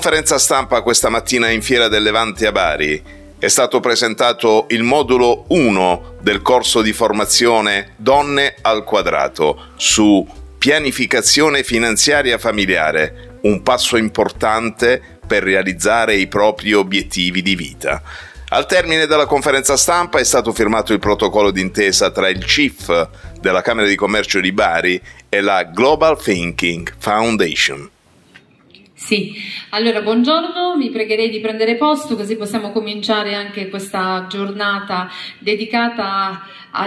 conferenza stampa questa mattina in Fiera del Levante a Bari è stato presentato il modulo 1 del corso di formazione Donne al Quadrato su pianificazione finanziaria familiare, un passo importante per realizzare i propri obiettivi di vita. Al termine della conferenza stampa è stato firmato il protocollo d'intesa tra il CIF della Camera di Commercio di Bari e la Global Thinking Foundation. Sì, allora buongiorno, vi pregherei di prendere posto così possiamo cominciare anche questa giornata dedicata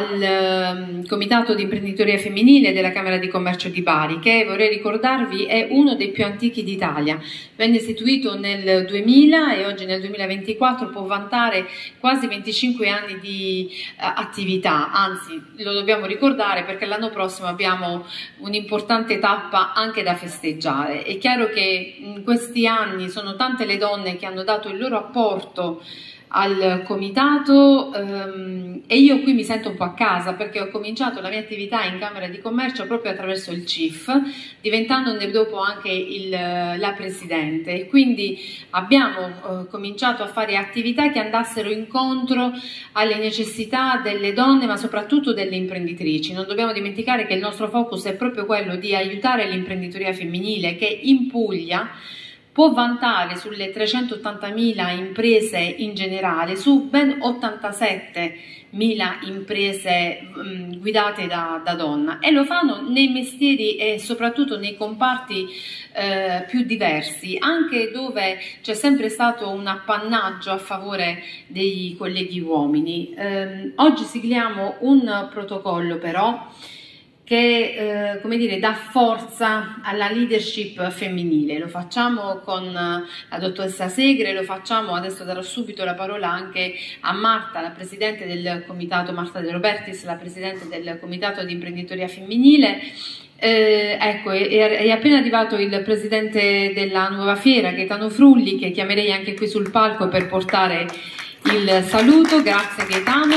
al Comitato di Imprenditoria Femminile della Camera di Commercio di Bari, che vorrei ricordarvi è uno dei più antichi d'Italia. Venne istituito nel 2000 e oggi nel 2024 può vantare quasi 25 anni di attività, anzi lo dobbiamo ricordare perché l'anno prossimo abbiamo un'importante tappa anche da festeggiare. È chiaro che in questi anni sono tante le donne che hanno dato il loro apporto al comitato e io qui mi sento un po' a casa perché ho cominciato la mia attività in Camera di Commercio proprio attraverso il CIF, diventandone dopo anche la Presidente, e quindi abbiamo cominciato a fare attività che andassero incontro alle necessità delle donne ma soprattutto delle imprenditrici. Non dobbiamo dimenticare che il nostro focus è proprio quello di aiutare l'imprenditoria femminile che in Puglia può vantare sulle 380.000 imprese in generale su ben 87.000 imprese guidate da donna, e lo fanno nei mestieri e soprattutto nei comparti più diversi, anche dove c'è sempre stato un appannaggio a favore dei colleghi uomini. Oggi sigliamo un protocollo però che come dire, dà forza alla leadership femminile. Lo facciamo con la dottoressa Segre, lo facciamo, adesso darò subito la parola anche a Marta, la presidente del comitato, Marta De Robertis, la presidente del comitato di imprenditoria femminile. Ecco, è appena arrivato il presidente della nuova fiera, Gaetano Frulli, che chiamerei anche qui sul palco per portare il saluto. Grazie Gaetano.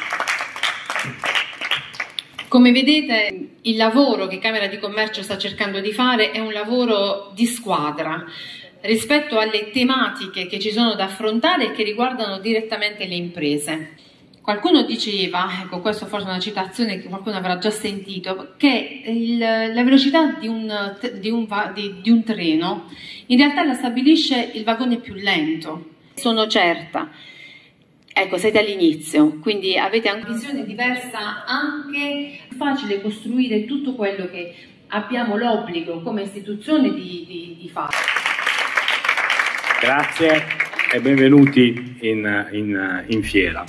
Come vedete, il lavoro che Camera di Commercio sta cercando di fare è un lavoro di squadra rispetto alle tematiche che ci sono da affrontare e che riguardano direttamente le imprese. Qualcuno diceva, ecco questa forse è una citazione che qualcuno avrà già sentito, che la velocità di un treno in realtà la stabilisce il vagone più lento. Sono certa. Ecco, siete all'inizio, quindi avete anche una visione diversa, anche facile costruire tutto quello che abbiamo l'obbligo come istituzione di fare. Grazie e benvenuti in fiera.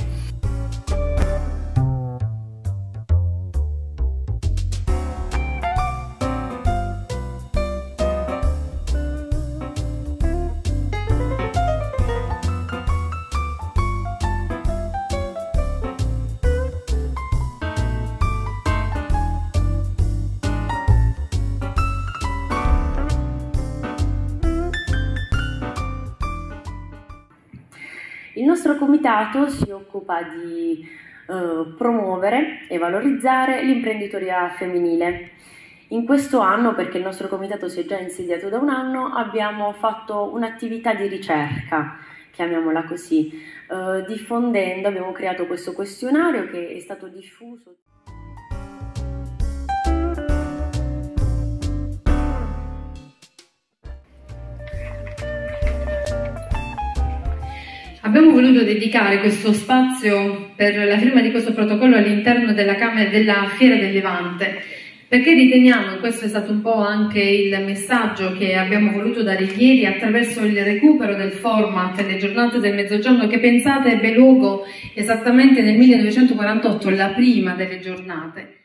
Il nostro comitato si occupa di promuovere e valorizzare l'imprenditoria femminile. In questo anno, perché il nostro comitato si è già insediato da un anno, abbiamo fatto un'attività di ricerca, chiamiamola così, diffondendo, abbiamo creato questo questionario che è stato diffuso. Abbiamo voluto dedicare questo spazio per la firma di questo protocollo all'interno della Fiera del Levante, perché riteniamo, e questo è stato un po' anche il messaggio che abbiamo voluto dare ieri attraverso il recupero del format Le giornate del mezzogiorno, che pensate ebbe luogo esattamente nel 1948, la prima delle giornate.